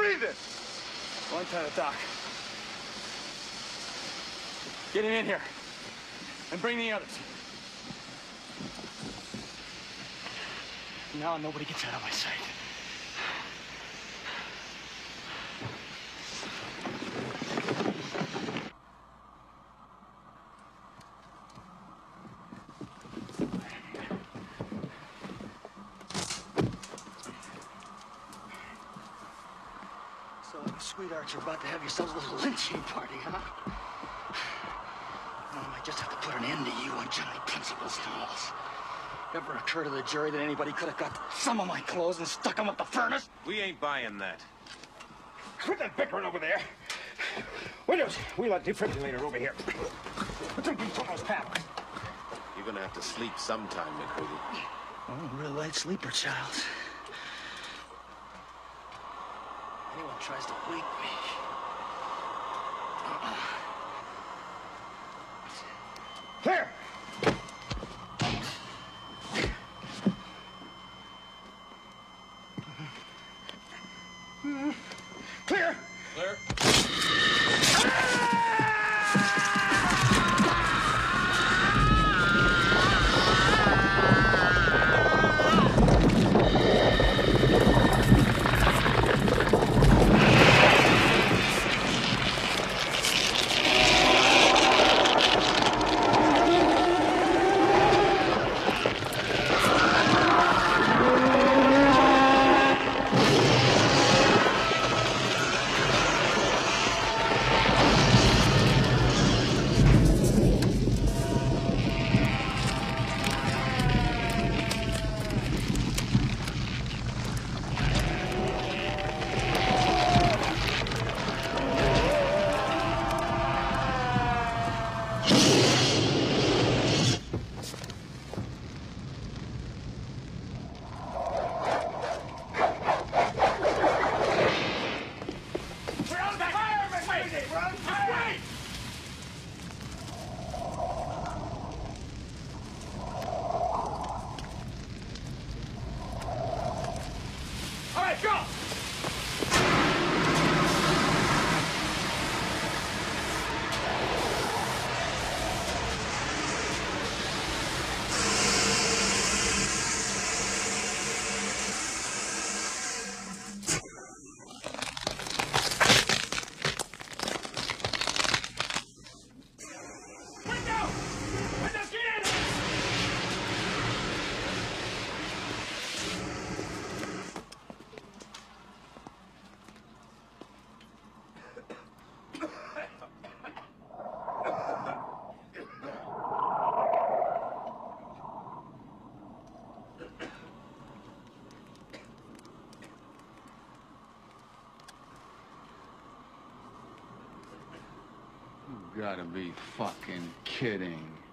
breathing. Go inside the dock. Get him in here. And bring the others. Now nobody gets out of my sight. So, sweethearts, you're about to have yourselves a little lynching party, huh? Well, I just have to put an end to you on general principles, Knowles. Ever occur to the jury that anybody could have got some of my clothes and stuck them up the furnace? We ain't buying that. Quit that bickering over there. Windows, wheel that defibrillator over here. Put some beats on those panels. You're gonna have to sleep sometime, MacReady. Oh, I'm a real light sleeper, child. Anyone tries to wake me. Clear! Clear! Clear. You gotta be fucking kidding.